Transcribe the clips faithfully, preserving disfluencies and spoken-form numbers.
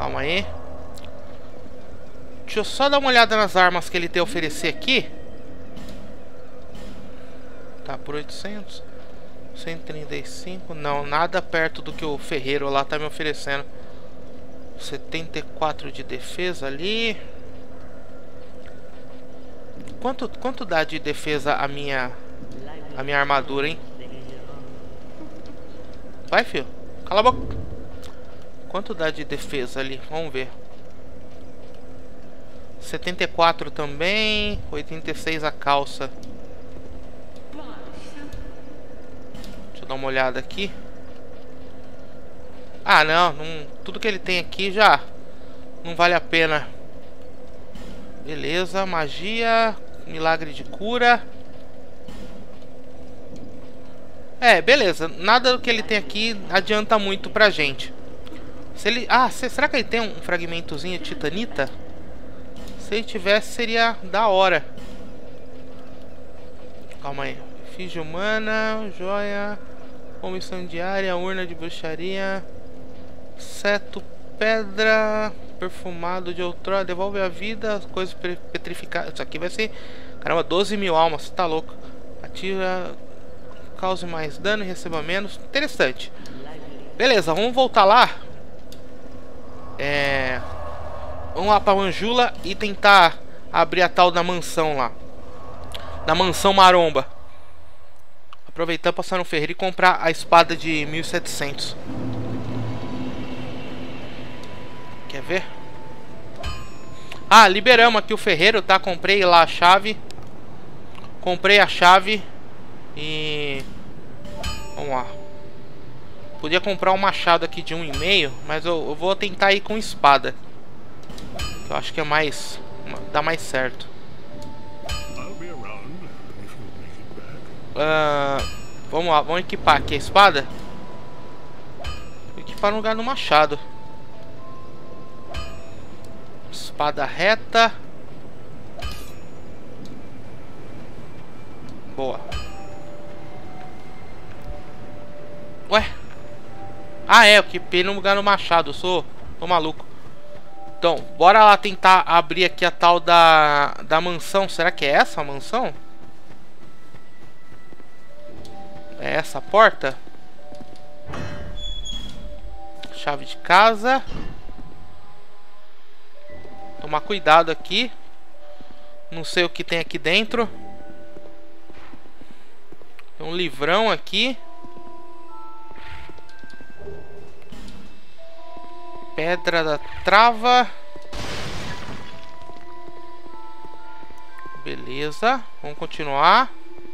Calma aí. Deixa eu só dar uma olhada nas armas que ele tem a oferecer aqui. Tá por oitocentos. cento e trinta e cinco. Não, nada perto do que o ferreiro lá tá me oferecendo. setenta e quatro de defesa ali. Quanto, quanto dá de defesa a minha a minha armadura, hein? Vai, filho. Cala a boca. Quanto dá de defesa ali? Vamos ver. setenta e quatro também. oitenta e seis a calça. Deixa eu dar uma olhada aqui. Ah, não, não. Tudo que ele tem aqui já não vale a pena. Beleza, magia. Milagre de cura. É, beleza. Nada do que ele tem aqui adianta muito pra gente. Se ele... Ah, se... será que ele tem um fragmentozinho de titanita? Se ele tivesse, seria da hora. Calma aí. Efígie humana, joia, comissão diária, urna de bruxaria, seto, pedra, perfumado de outrora, devolve a vida, coisas petrificadas. Isso aqui vai ser... Caramba, doze mil almas, você tá louco. Atira... Cause mais dano e receba menos. Interessante. Beleza, vamos voltar lá. É... Vamos lá pra Manjula e tentar abrir a tal da mansão lá. Da mansão maromba. Aproveitar, passar no ferreiro e comprar a espada de mil e setecentos. Quer ver? Ah, liberamos aqui o ferreiro, tá? Comprei lá a chave. Comprei a chave. E... Vamos lá. Podia comprar um machado aqui de um e meio, mas eu, eu vou tentar ir com espada. Eu acho que é mais... Dá mais certo. Uh, vamos lá, vamos equipar aqui a espada. Vou equipar no lugar do machado. Espada reta. Boa. Ué? Ah, é, eu equipei no lugar do machado. Eu sou... Tô maluco. Então, bora lá tentar abrir aqui a tal da, da mansão. Será que é essa a mansão? É essa a porta? Chave de casa. Tomar cuidado aqui. Não sei o que tem aqui dentro. Tem um livrão aqui. Pedra da trava. Beleza. Vamos continuar.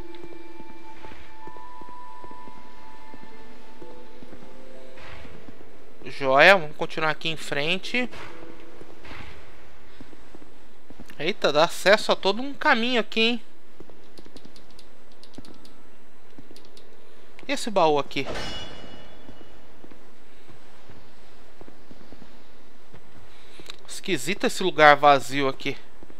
Joia. Vamos continuar aqui em frente. Eita, dá acesso a todo um caminho aqui, hein? E esse baú aqui? Esquisito esse lugar vazio aqui.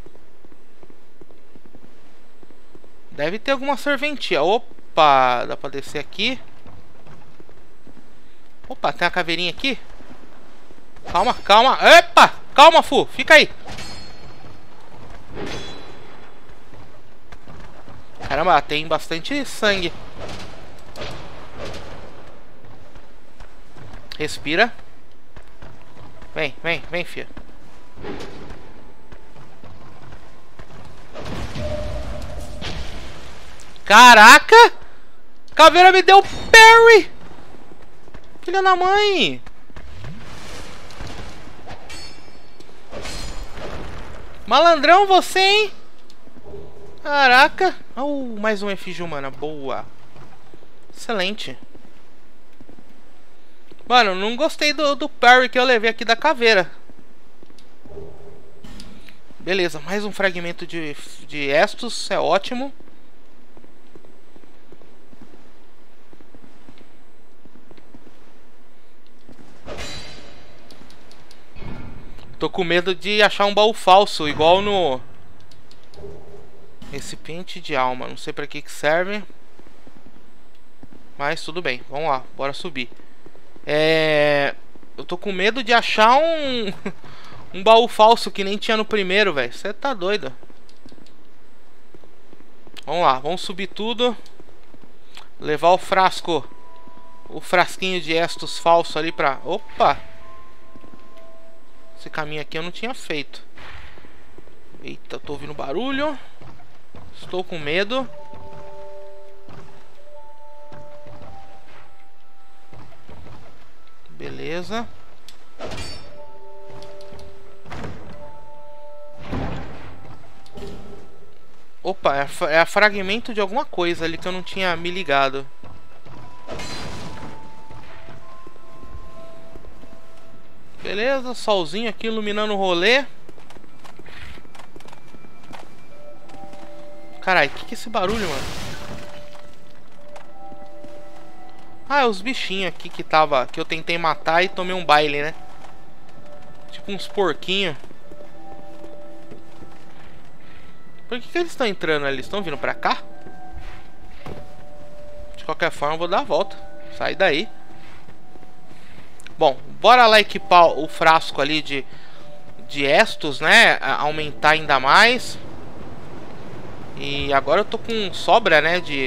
Deve ter alguma serventia. Opa, dá pra descer aqui. Opa, tem uma caveirinha aqui. Calma, calma. Epa, calma, Fu, fica aí. Caramba, tem bastante sangue. Respira. Vem, vem, vem, filha. Caraca! Caveira me deu parry! Filha da mãe! Malandrão você, hein? Caraca! Oh, mais um efígie humana. Boa! Excelente! Mano, não gostei do, do parry que eu levei aqui da caveira. Beleza, mais um fragmento de, de Estus, é ótimo. Tô com medo de achar um baú falso, igual no... Recipiente de alma, não sei pra que que serve. Mas tudo bem, vamos lá, bora subir. É... Eu tô com medo de achar um... um baú falso que nem tinha no primeiro, velho. Você tá doido. Vamos lá, vamos subir tudo. Levar o frasco. O frasquinho de Estus falso ali pra... Opa! Esse caminho aqui eu não tinha feito. Eita, tô ouvindo barulho. Estou com medo. Beleza. Opa, é, é a fragmento de alguma coisa ali que eu não tinha me ligado. Beleza, solzinho aqui iluminando o rolê. Caralho, que que é esse barulho, mano? Ah, é os bichinhos aqui que tava... que eu tentei matar e tomei um baile, né? Tipo uns porquinhos. Por que que eles estão entrando ali? Eles estão vindo pra cá? De qualquer forma, eu vou dar a volta. Sai daí. Bom, bora lá equipar o frasco ali de... de Estus, né? A aumentar ainda mais. E agora eu tô com sobra, né? De...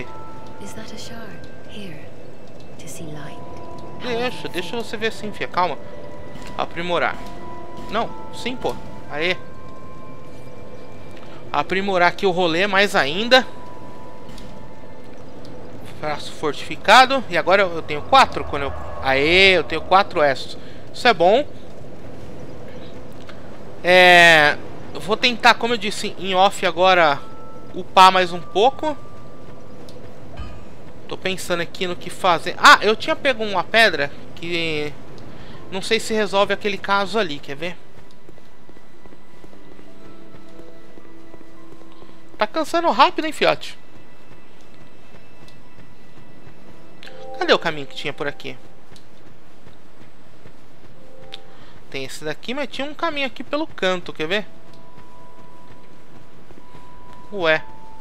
Deixa, deixa você ver assim, fia. Calma. Aprimorar. Não, sim, pô. Aê. Aprimorar aqui o rolê mais ainda. Frasco fortificado. E agora eu tenho quatro quando eu... Aê, eu tenho quatro Estus. Isso é bom. É... Eu vou tentar, como eu disse em off agora, upar mais um pouco. Tô pensando aqui no que fazer. Ah, eu tinha pego uma pedra que... não sei se resolve aquele caso ali, quer ver? Tá cansando rápido, hein, fiote? Cadê o caminho que tinha por aqui? Tem esse daqui, mas tinha um caminho aqui pelo canto, quer ver? Ué.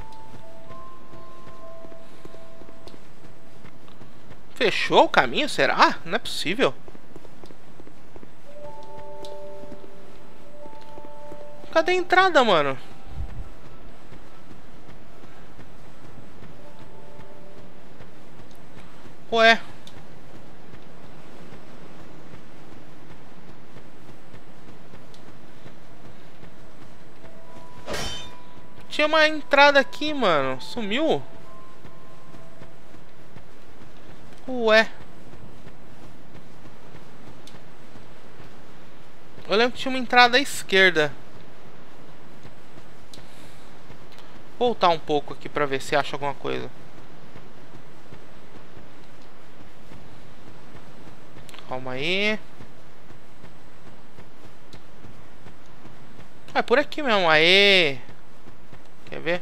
Fechou o caminho, será? Não é possível. Cadê a entrada, mano? Ué. Tinha uma entrada aqui, mano. Sumiu? Ué. Eu lembro que tinha uma entrada à esquerda. Vou voltar um pouco aqui pra ver se acha alguma coisa. Calma aí. Ah, é por aqui mesmo. Aê. Quer ver?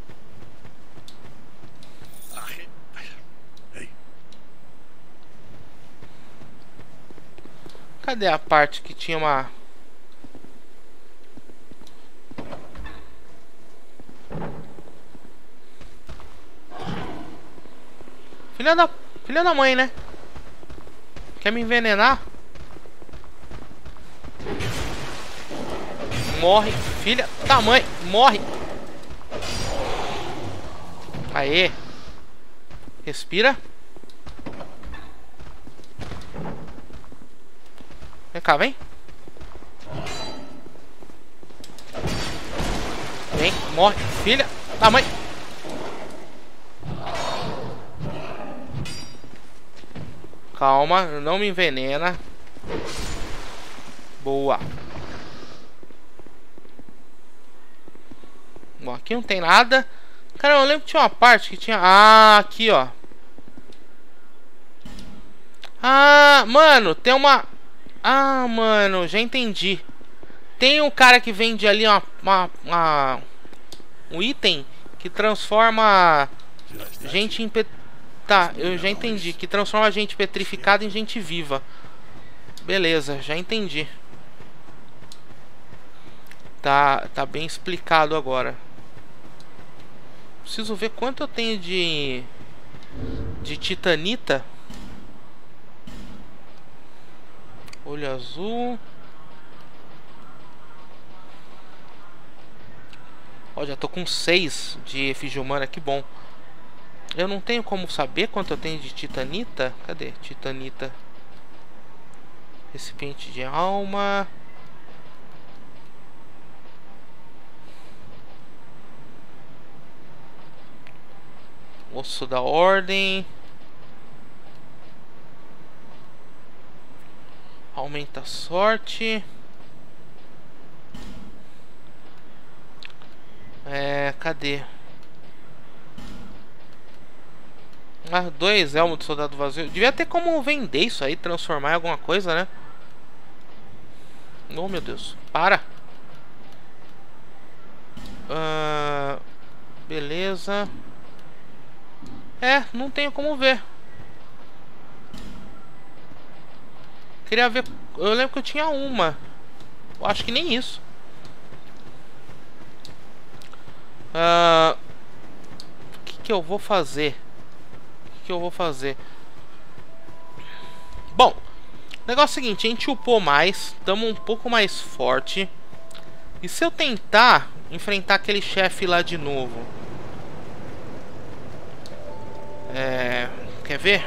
Cadê a parte que tinha uma... Filha da... Filha da mãe, né? Quer me envenenar? Morre, filha da mãe. Morre. Aê. Respira. Vem cá, vem. Vem, morre, filha da mãe. Calma, não me envenena. Boa. Bom, aqui não tem nada. Cara, eu lembro que tinha uma parte que tinha... Ah, aqui, ó. Ah, mano, tem uma... Ah, mano, já entendi. Tem um cara que vende ali uma, uma, uma um item que transforma gente em pet... Tá, eu já entendi. Que transforma gente petrificada em gente viva. Beleza, já entendi. Tá, tá bem explicado agora. Preciso ver quanto eu tenho de... De titanita. Olho azul. Ó, já tô com seis de efígie humana, que bom. Eu não tenho como saber quanto eu tenho de titanita. Cadê? Titanita. Recipiente de alma. Osso da ordem. Aumenta a sorte. É, cadê? Ah, dois elmos de soldado vazio. Devia ter como vender isso aí, transformar em alguma coisa, né? Oh, meu Deus. Para. Ah, beleza. É, não tenho como ver. Queria ver. Eu lembro que eu tinha uma. Eu acho que nem isso. Ah, o que que eu vou fazer? O que que eu vou fazer? Bom, o negócio é o seguinte, a gente upou mais, estamos um pouco mais forte. E se eu tentar enfrentar aquele chefe lá de novo? É... Quer ver?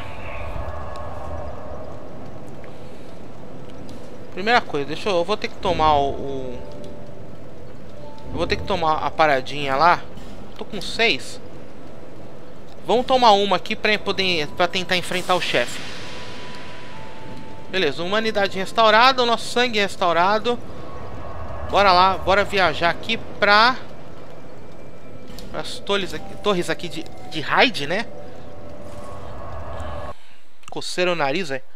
Primeira coisa, deixa eu... Eu vou ter que tomar o... o... Eu vou ter que tomar a paradinha lá. Tô com seis. Vamos tomar uma aqui pra, poder, pra tentar enfrentar o chefe. Beleza, humanidade restaurada, o nosso sangue restaurado. Bora lá, bora viajar aqui pra... As torres aqui, torres aqui de, de raid, né? Coceira o nariz, velho.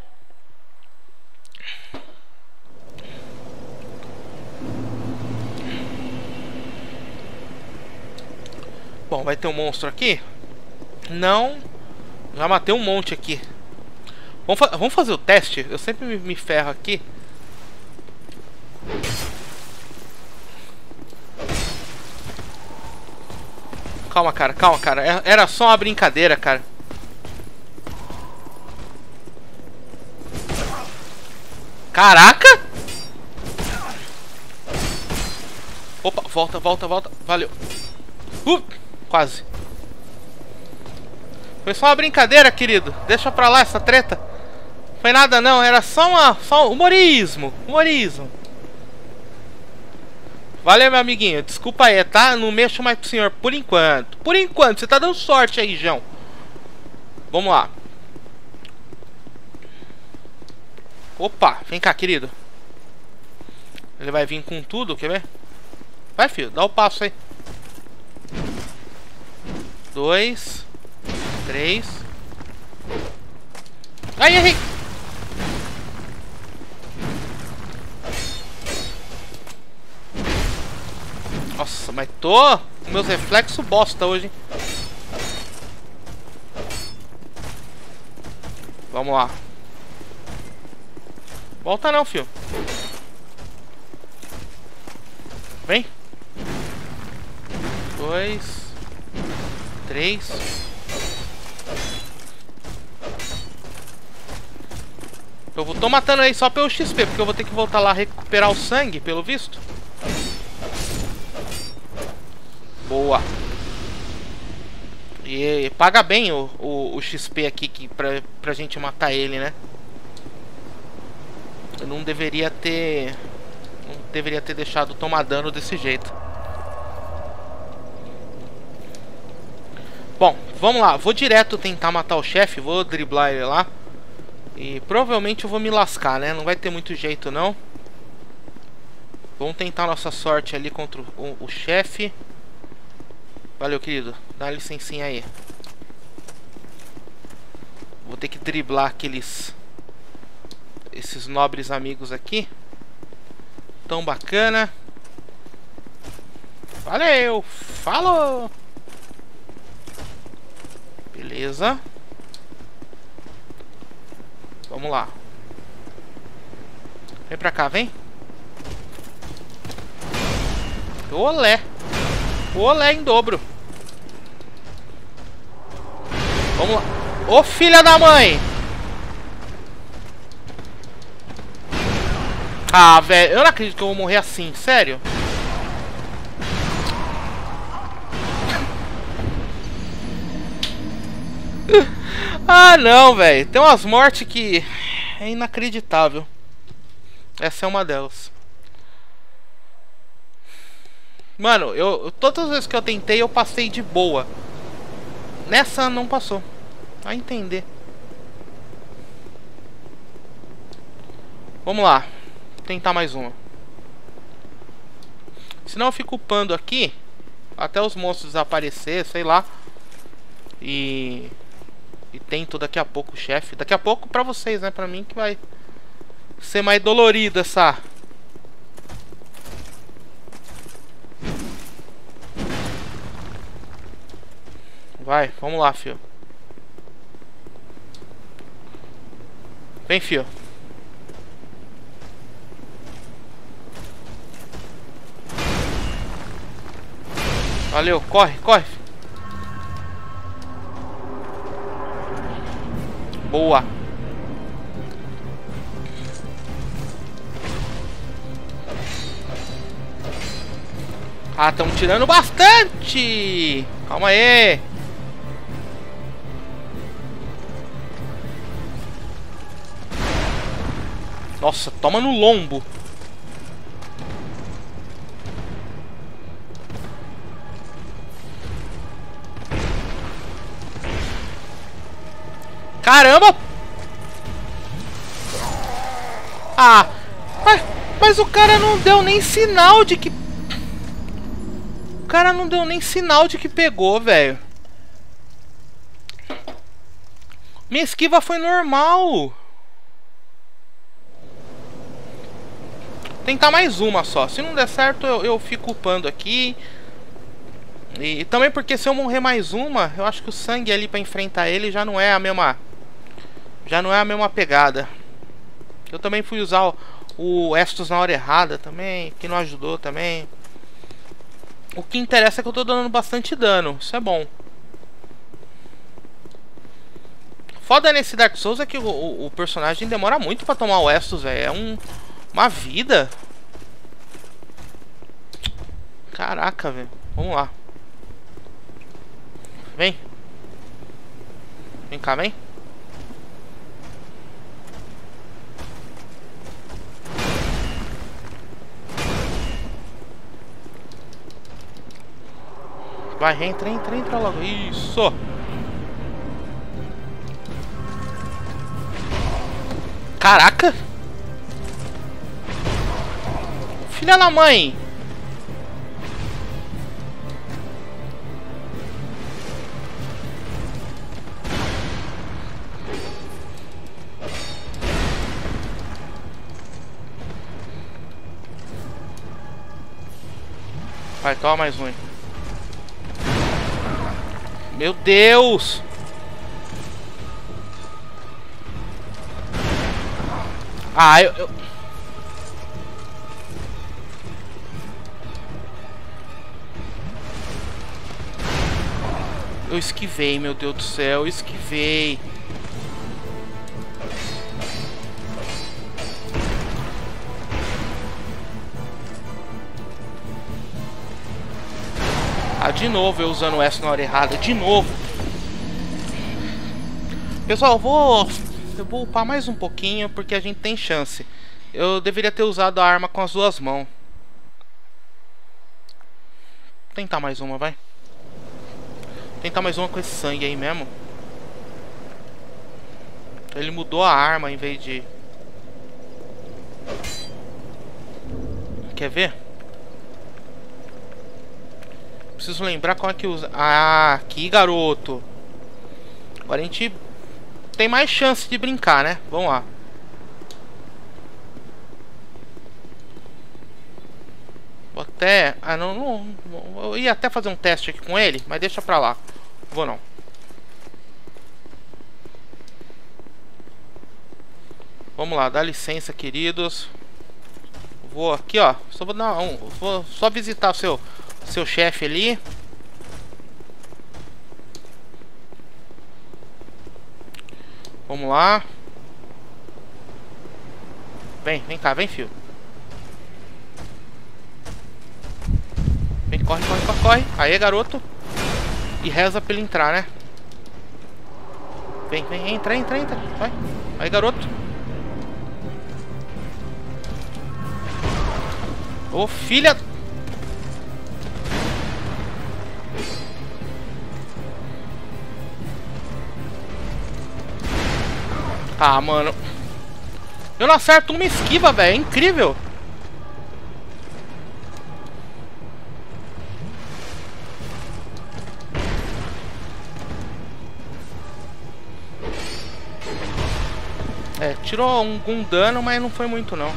Bom, vai ter um monstro aqui? Não. Já matei um monte aqui. Vamos, fa vamos fazer o teste? Eu sempre me, me ferro aqui. Calma, cara, calma, cara. Era só uma brincadeira, cara. Caraca! Opa, volta, volta, volta. Valeu. Uh, quase. Foi só uma brincadeira, querido. Deixa pra lá essa treta. Foi nada não, era só uma... Só um humorismo. Humorismo. Valeu, meu amiguinho. Desculpa aí, tá? Não mexo mais com o senhor por enquanto. Por enquanto, você tá dando sorte aí, João. Vamos lá. Opa, vem cá, querido. Ele vai vir com tudo, quer ver? Vai, filho, dá o passo aí. Dois. Três. Ai, errei. Nossa, mas tô com meus reflexos bosta hoje, hein? Vamos lá. Volta não, filho. Vem. Dois. Três. Eu vou, tô matando aí só pelo X P, porque eu vou ter que voltar lá recuperar o sangue, pelo visto. Boa. E, e paga bem o, o, o X P aqui que, pra, pra gente matar ele, né? Eu não deveria ter... Não deveria ter deixado tomar dano desse jeito. Bom, vamos lá. Vou direto tentar matar o chefe. Vou driblar ele lá. E provavelmente eu vou me lascar, né? Não vai ter muito jeito, não. Vamos tentar nossa sorte ali contra o, o chefe. Valeu, querido. Dá licencinha aí. Vou ter que driblar aqueles... Esses nobres amigos aqui. Tão bacana. Valeu! Falou! Beleza. Vamos lá. Vem pra cá, vem. Olé. Olé em dobro. Vamos lá. Ô, filha da mãe. Ah, velho, eu não acredito que eu vou morrer assim, sério. Ah, não, velho. Tem umas mortes que é inacreditável. Essa é uma delas. Mano, eu todas as vezes que eu tentei, eu passei de boa. Nessa não passou. Vai entender. Vamos lá. Tentar mais uma. Senão eu fico upando aqui até os monstros desaparecer, sei lá. E... E tento daqui a pouco o chefe. Daqui a pouco pra vocês, né? Pra mim que vai ser mais dolorido essa... Vai, vamos lá, fio. Vem, fio. Valeu, corre, corre. Boa. Ah, estão tirando bastante. Calma aí. Nossa, toma no lombo. Caramba! Ah! Mas, mas o cara não deu nem sinal de que... O cara não deu nem sinal de que pegou, velho. Minha esquiva foi normal. Tentar mais uma só. Se não der certo, eu, eu fico upando aqui. E, e também porque se eu morrer mais uma, eu acho que o sangue ali pra enfrentar ele já não é a mesma... Já não é a mesma pegada. Eu também fui usar o, o Estus na hora errada também, que não ajudou também. O que interessa é que eu tô dando bastante dano. Isso é bom. Foda nesse Dark Souls é que o, o, o personagem demora muito pra tomar o Estus, velho. É um, uma vida. Caraca, velho. Vamos lá. Vem. Vem cá, vem. Vai, entra, entra, entra logo. Isso. Caraca. Filha da mãe. Vai, toma mais um. Meu Deus! Ah, eu, eu... Eu esquivei, meu Deus do céu, eu esquivei. Ah, de novo eu usando essa na hora errada, de novo. Pessoal, eu vou... Eu vou upar mais um pouquinho, porque a gente tem chance. Eu deveria ter usado a arma com as duas mãos. Vou tentar mais uma, vai. Vou tentar mais uma com esse sangue aí mesmo. Ele mudou a arma em vez de... Quer ver? Preciso lembrar qual é que usa. Ah, aqui, garoto. Agora a gente tem mais chance de brincar, né? Vamos lá. Vou até... Ah, não, não... Eu ia até fazer um teste aqui com ele, mas deixa pra lá. Vou não. Vamos lá, dá licença, queridos. Vou aqui, ó. Só vou dar um... Vou só visitar o seu... Seu chefe ali. Vamos lá. Vem, vem cá, vem, filho. corre, corre, corre, corre. Aê, garoto. E reza pra ele entrar, né? Vem, vem, entra, entra, entra. Vai. Aí, garoto. Ô, filha... Ah, mano. Eu não acerto uma esquiva, velho. É incrível. É, tirou algum dano, mas não foi muito, não.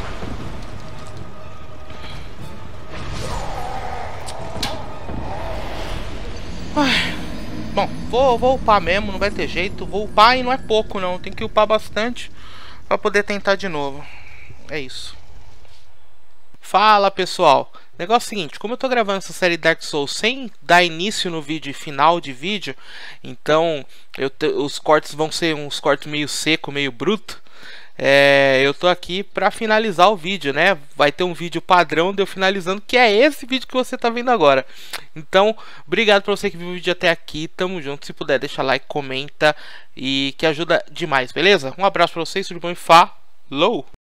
Ai. Bom, vou, vou upar mesmo, não vai ter jeito. Vou upar e não é pouco, não. Tem que upar bastante pra poder tentar de novo. É isso. Fala, pessoal. Negócio seguinte, como eu tô gravando essa série Dark Souls sem dar início no vídeo e final de vídeo, então eu te, os cortes vão ser uns cortes meio seco, meio bruto. É, eu tô aqui pra finalizar o vídeo, né? Vai ter um vídeo padrão de eu finalizando, que é esse vídeo que você tá vendo agora. Então, obrigado pra você que viu o vídeo até aqui. Tamo junto. Se puder, deixa like, comenta, e que ajuda demais, beleza? Um abraço pra vocês, tudo bom e falou!